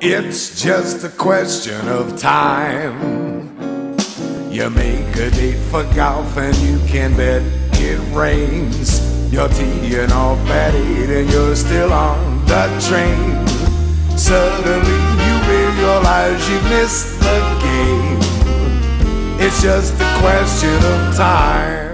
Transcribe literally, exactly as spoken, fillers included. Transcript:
It's just a question of time. You make a date for golf and you can bet it rains. You're teeing off at eight and you're still on the train. Suddenly you realize you missed the game. It's just a question of time.